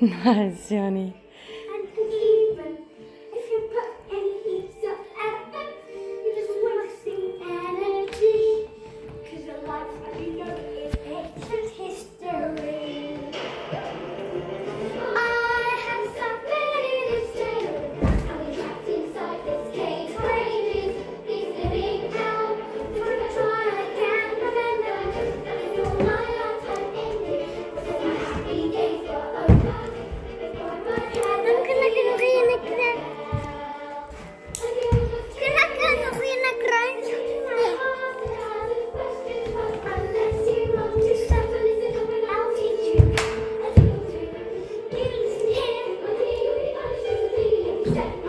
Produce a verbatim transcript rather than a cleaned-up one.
Nice, Jani. And even if you put any heaps of effort, you're just wasting energy. Because your life, as you know, is ancient history. I have something to say. I'm trapped inside this cage. Crazy, he's living out. If I try, I can't remember. I know my life had ended. But my happy days were over. Yeah.